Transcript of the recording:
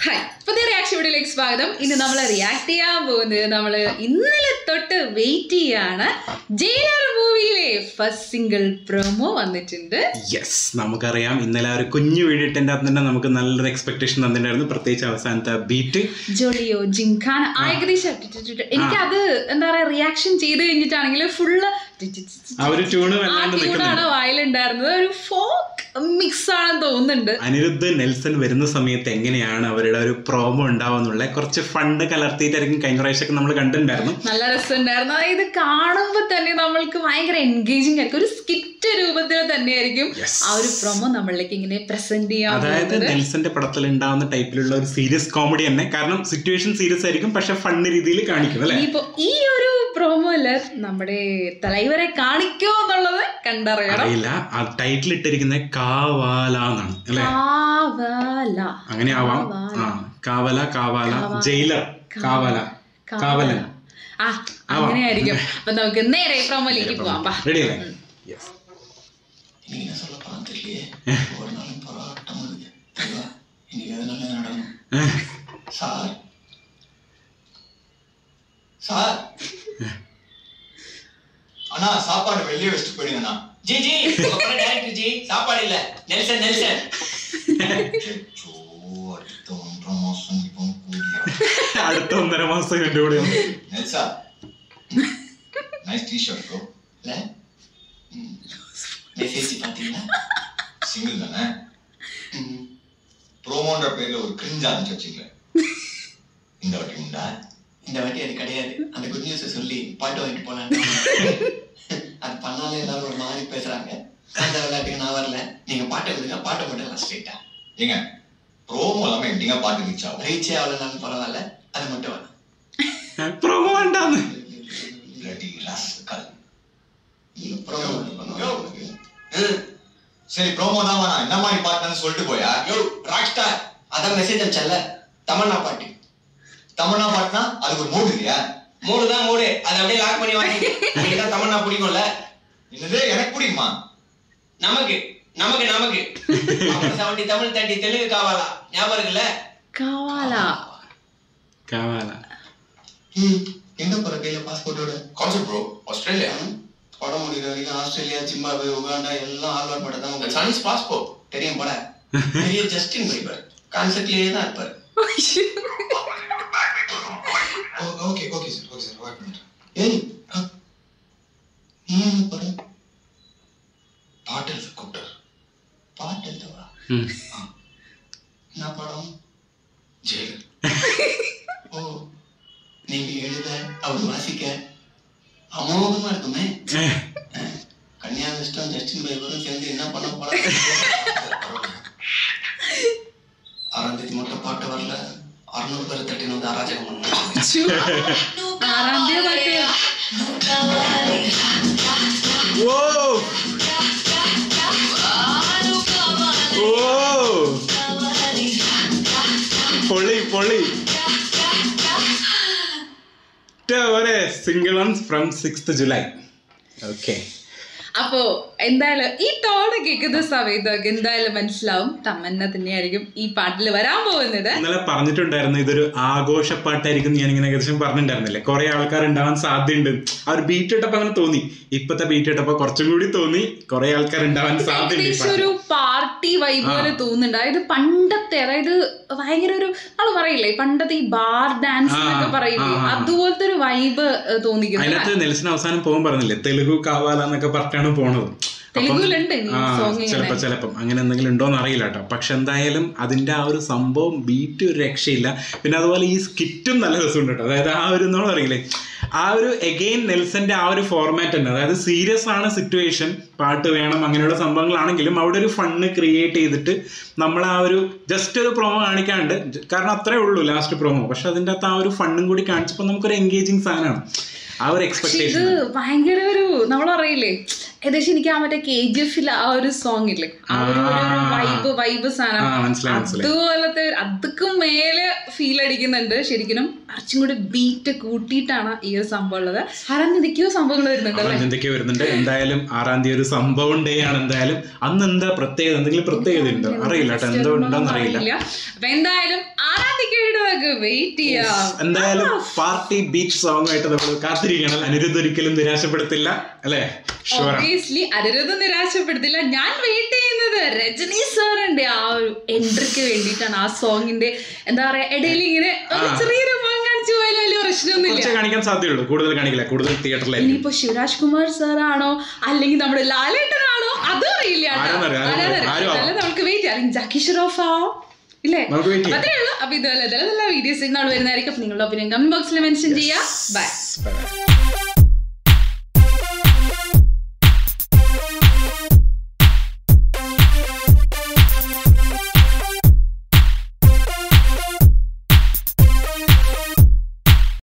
Hi, പുതിയ reaction വീഡിയോയിലേക്ക് സ്വാഗതം. ഇന്ന് നമ്മൾ റിയാക്ട് ചെയ്യാൻ പോകുന്നത് നമ്മൾ ഇന്നലെ തൊട്ട് വെയിറ്റ് ചെയ്യാണ്. ജയിലർ മൂവിയിലെ ഫസ്റ്റ് സിംഗിൾ പ്രൊമോ വന്നിട്ടുണ്ട്. യെസ്, നമുക്കറിയാം ഇന്നലെ ഒരു കുഞ്ഞു വീഡിയോ ഇട്ടതിൻ്റെ അകത്ത് തന്നെ നമുക്ക് നല്ലൊരു എക്സ്പെക്ടേഷൻ തന്നിട്ടുണ്ടായിരുന്നു. പ്രത്യേകിച്ച് അവസാനത്തെ ബീറ്റ് ജോളിയോ ജിംഖാൻ ഏകദേശം എനിക്കത് എന്താ പറയാ റിയാക്ഷൻ ചെയ്ത് കഴിഞ്ഞിട്ടാണെങ്കിൽ ഫുള്ള് ട്യൂണാണ് വായിലുണ്ടായിരുന്നത്. ഒരു ഫോക്ക് മിക്സ് ആണെന്ന് തോന്നുന്നുണ്ട്. അനിരുദ്ധ് നെൽസൺ വരുന്ന സമയത്ത് എങ്ങനെയാണ് അവരുടെ ഒരു പ്രോമോ ഉണ്ടാവുന്നുള്ള കുറച്ച് ഫണ്ട് കലർത്തിയിട്ടായിരിക്കും കഴിഞ്ഞ പ്രാവശ്യമൊക്കെ നമ്മൾ കണ്ടിട്ടുണ്ടായിരുന്നു. നല്ല രസമുണ്ടായിരുന്നു. അതായത് കാണുമ്പോൾ തന്നെ നമ്മൾക്ക് ഭയങ്കര എൻഗേജിങ് ആയിരിക്കും. ഒരു സ്കിറ്റ് രൂപത്തിൽ തന്നെയായിരിക്കും ആ ഒരു പ്രൊമോ നമ്മളിലേക്ക് ഇങ്ങനെ പ്രസന്റ് ചെയ്യാൻ. അതായത് നെൽസന്റെ പടത്തിൽ ഉണ്ടാവുന്ന ടൈപ്പിലുള്ള ഒരു സീരിയസ് കോമഡി തന്നെ. കാരണം സിറ്റുവേഷൻ സീരിയസ് ആയിരിക്കും, പക്ഷെ ഫണ്ട് രീതിയിൽ കാണിക്കും അല്ലേ. ഇനിയിപ്പോ ഈ ഒരു പ്രോമോയില് നമ്മുടെ തലൈവരെ കാണിക്കോ എന്നുള്ളത് കണ്ടറിയണം. അറിയില്ല. ആ ടൈറ്റിൽ ഇട്ടിരിക്കുന്നത് കാവാല എന്നാണ് അല്ലേ. അങ്ങനെ ആവാം. കാവല, കാവാല, ജയിലർ, കാവല, കാവലൻ അങ്ങനെയായിരിക്കും. അപ്പൊ നമുക്ക് നേരെ പ്രോമോയിലേക്ക് പോവാം. റെഡി അല്ലേ? அண்ணா சாப்பாடு வெளியே வச்சுட்டு போயிடுங்கண்ணா. ஜி ஜி அப்புறம் டைரக்டர் ஜி சாப்பாடு இல்ல. நெல்சன் நெல்சன் അടുത്ത 1.5 മാസം എന്റെ കൂടെ நெல்சா நைஸ் டி-ஷர்ட் ப்ரோ. இல்ல மெசேஜ் பாத்தீங்களா? சிங்கிள் தானே. ப்ரோமோன்ற பேர்ல ஒரு கிரிஞ்ச் ஆரம்பிச்சு வச்சுக்கல. இந்த வாட்டி உண்டா? இந்த வாட்டி அது கிடையாது. அந்த குட் நியூஸை சொல்லி பாட்டு வாங்கிட்டு போனாங்க. அது பண்ணாலே எல்லாரும் ஒரு மாதிரி பேசுறாங்க. அந்த விளையாட்டுக்கு நான் வரல. நீங்க பாட்டை கொடுங்க, பாட்டை மட்டும் ஸ்ட்ரெயிட்டா. ஏங்க ப்ரோமோ எல்லாமே எப்படிங்க பாட்டு ரீச் ஆகும்? ரீச்சே அவ்வளோனாலும் பரவாயில்ல, அது மட்டும் வேணும். ப்ரோமோ வேண்டாம். சரி ப்ரோமோ தான் வேணாம். என்ன மாதிரி பாட்டுன்னு சொல்லிட்டு போயா? யோ ராக் ஸ்டார், அதான் மெசேஜ் அனுப்பிச்சல. தமன்னா பாட்டு. தமன்னா பாட்டுனா அதுக்கு ஒரு மூடு இல்லையா? மூடு தான் மூடு. அதை அப்படியே லாக் பண்ணி வாங்கி. உங்களுக்கு தான் தமன்னா பிடிக்கும்ல. என்னது எனக்கு பிடிக்குமா? நமக்கு நமக்கு நமக்கு 70 தமிழ் 30 தெலுங்கு காவாலா. ஞாபகம் இருக்குல்ல? காவாலா காவாலா. எங்க போற கையில பாஸ்போர்ட்டோட? Concept bro. ஆஸ்திரேலியா படம் முடிகிற வரைக்கும் ஆஸ்திரேலியா, ஜிம்பாப்வே, உகாண்டா எல்லாம் ஆல்வர் படம் தான். சைனீஸ் பாஸ்போர்ட் தெரியும் போல. பெரிய ஜஸ்டின் பீபர் கான்செப்ட்லயே தான் இருப்பாரு. Okay okay sir, okay sir, wait பண்ணுங்க. ஏய் நீ என்ன பண்ற? பாட்டல் கூட்டர். பாட்டல் தவா. என்ன படம்? ஜெயிலர். ஓ, நீங்க எழுத அவர் வாசிக்க அமோகமா இருக்குமே. கன்யா வெஸ்டம் ஜஸ்டின் பீபரும் சேர்ந்து என்ன பண்ண போறாங்க? 6ஆம் தேதி மட்டும் பாட்டு வரல. 600 பேர் தட்டின வந்து அராஜகம் பண்ணாங்க. 6ஆம் தேதி ஓ ഓ പൊളി പൊളി. Single on from 6th July. Okay, അപ്പോ എന്തായാലും ഈ ടോണ് കേൾക്കുന്ന സമയത്തൊക്കെ എന്തായാലും മനസ്സിലാവും തമന്ന തന്നെയായിരിക്കും ഈ പാട്ടിൽ വരാൻ പോകുന്നത്. ഇന്നലെ പറഞ്ഞിട്ടുണ്ടായിരുന്നു ഇതൊരു ആഘോഷപ്പാട്ടായിരിക്കും. ഞാനിങ്ങനെ ഏകദേശം പറഞ്ഞിട്ടുണ്ടായിരുന്നില്ലേ, കുറെ ആൾക്കാർ ഉണ്ടാവാൻ സാധ്യതയുണ്ട്. ആ ഒരു ബീറ്റ് ഇട്ടപ്പോ അങ്ങനെ തോന്നി. ഇപ്പത്തെ ബീറ്റ് ഇട്ടപ്പോ കുറച്ചും കൂടി തോന്നി കുറെ ആൾക്കാർ ഉണ്ടാവാൻ സാധ്യതയുണ്ട്. ഒരു പാർട്ടി വൈബ് പോലെ തോന്നുന്നുണ്ട്. അതായത് പണ്ടത്തെ, അതായത് ഭയങ്കര ഒരു നമ്മള് പറയില്ലേ പണ്ടത്തെ ഈ ബാർ ഡാൻസ് എന്നൊക്കെ പറയില്ലേ, അതുപോലത്തെ ഒരു വൈബ് തോന്നിക്കുന്നു. അതിനകത്ത് നെൽസൺ അവസാനം പോകാൻ പറഞ്ഞില്ലേ തെലുഗു കാവാല എന്നൊക്കെ പറഞ്ഞാണ് പോണത്. ചിലപ്പം അങ്ങനെ എന്തെങ്കിലും ഉണ്ടോന്ന് അറിയില്ല കേട്ടോ. പക്ഷെ എന്തായാലും അതിന്റെ ആ ഒരു സംഭവം ബീറ്റ് ഒരു രക്ഷയില്ല. പിന്നെ അതുപോലെ ഈ സ്കിറ്റും നല്ല രസമുണ്ട് കേട്ടോ. അതായത് ആ ഒരു എന്നോട് അറിയില്ലേ, ആ ഒരു എഗെയിൻ നെൽസന്റെ ആ ഒരു ഫോർമാറ്റ് ഉണ്ട്. അതായത് സീരിയസ് ആണ് സിറ്റുവേഷൻ, പാട്ട് വേണം, അങ്ങനെയുള്ള സംഭവങ്ങളാണെങ്കിലും അവിടെ ഒരു ഫണ്ണ് ക്രിയേറ്റ് ചെയ്തിട്ട് നമ്മൾ ആ ഒരു ജസ്റ്റ് ഒരു പ്രൊമോ കാണിക്കാണ്ട്, കാരണം അത്രേ ഉള്ളൂ ലാസ്റ്റ് പ്രൊമോ, പക്ഷെ അതിൻ്റെ അകത്ത് ആ ഒരു ഫണ്ണും കൂടി കാണിച്ചപ്പോൾ നമുക്കൊരു എൻഗേജിങ് സാധനമാണ്. ആ ഒരു എക്സ്പെക്ടേഷൻ. ഇത് ഭയങ്കര ഒരു നമ്മൾ പറയില്ലേ ഏകദേശം എനിക്ക് ആ മറ്റേ KGF ആ ഒരു സോങ് ഇല്ലേ, ആ ഒരു വൈബ് സാധനം അതുപോലത്തെ അതൊക്കെ മേലെ ഫീൽ അടിക്കുന്നുണ്ട്. ശരിക്കും കുറച്ചും കൂടി ബീറ്റ് കൂട്ടിയിട്ടാണ് ഈ ഒരു സംഭവം ഉള്ളത്. 6-ാം തീയതിക്കോ സംഭവങ്ങൾ വരുന്നുണ്ട്. എന്തായാലും 6-ാം തീയതി ഒരു സംഭവം ഡേ ആണ്. എന്തായാലും അന്ന് എന്താ പ്രത്യേകത, എന്തെങ്കിലും പ്രത്യേകത ഉണ്ടോ അറിയില്ല കേട്ടോ, എന്തോ ഉണ്ടോന്ന് അറിയില്ല. അപ്പൊ എന്തായാലും 6-ാം തീയതിക്ക് നമുക്ക് വെയിറ്റ് ചെയ്യാം. എന്തായാലും പാർട്ടി ബീച്ച് സോങ് ആയിട്ട് നമ്മൾ കാത്തിരിക്കണം. അനിരുദ്ധ് ഒരിക്കലും നിരാശപ്പെടുത്തില്ല അല്ലേ? ഒബ്വിയസ്ലി അനിരുദ്ധ് നിരാശപ്പെടുത്തില്ല. ഞാൻ വെയിറ്റ് ചെയ്യുന്നത് രജനി സാറിന്റെ ആ ഒരു എൻട്രിക്ക് വേണ്ടിയിട്ടാണ്. ആ സോങ്ങിന്റെ എന്താ പറയാ ഇടയിൽ ഇങ്ങനെ ചെറിയൊരു കാണിച്ചു പോയാലും വലിയ പ്രശ്നമൊന്നുമില്ല, കാണിക്കാൻ സാധ്യതയുള്ളൂ. കൂടുതൽ കാണിക്കില്ല, കൂടുതൽ തിയേറ്ററിൽ. ഇനിയിപ്പോ ശിവരാജ്കുമാർ സാറാണോ അല്ലെങ്കിൽ നമ്മുടെ ലാലേട്ടനാണോ അതും അറിയില്ല. നമുക്ക് വെയിറ്റ് ചെയ്യാം. ജാക്കി ഷ്രോഫ് ആവോ ഇല്ലേ? അത്രേ ഉള്ളൂ. അപ്പൊ ഇതുപോലെ നല്ല വീഡിയോസ് നാളെ വരുന്നതായിരിക്കും. നിങ്ങളുടെ ഒപ്പീനിയൻ കമന്റ് ബോക്സിൽ മെൻഷൻ ചെയ്യാം. ബൈ.